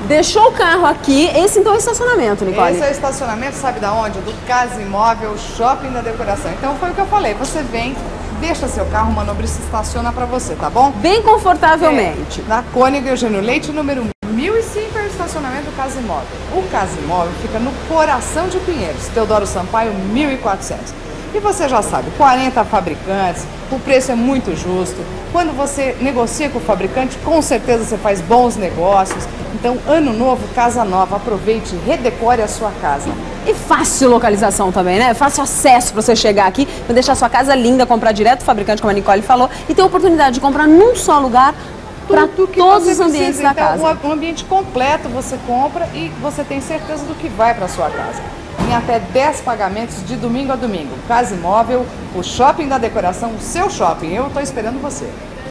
Deixou o carro aqui, esse então é o estacionamento, Nicole? Esse é o estacionamento, sabe da onde? Do Casa Imóvel Shopping da Decoração. Então foi o que eu falei, você vem, deixa seu carro, o manobrista estaciona pra você, tá bom? Bem confortavelmente. Na Cônego Eugênio Leite, número 1005 é o estacionamento do Casa Imóvel. O Casa Imóvel fica no coração de Pinheiros, Teodoro Sampaio, 1400. E você já sabe, 40 fabricantes, o preço é muito justo. Quando você negocia com o fabricante, com certeza você faz bons negócios. Então, ano novo, casa nova, aproveite e redecore a sua casa. E fácil localização também, né? Fácil acesso para você chegar aqui, para deixar a sua casa linda, comprar direto do fabricante, como a Nicole falou, e ter a oportunidade de comprar num só lugar para todos os ambientes da casa. Um ambiente completo você compra e você tem certeza do que vai para sua casa. Em até 10 pagamentos de domingo a domingo. Casa Imóvel, o shopping da decoração, o seu shopping. Eu estou esperando você.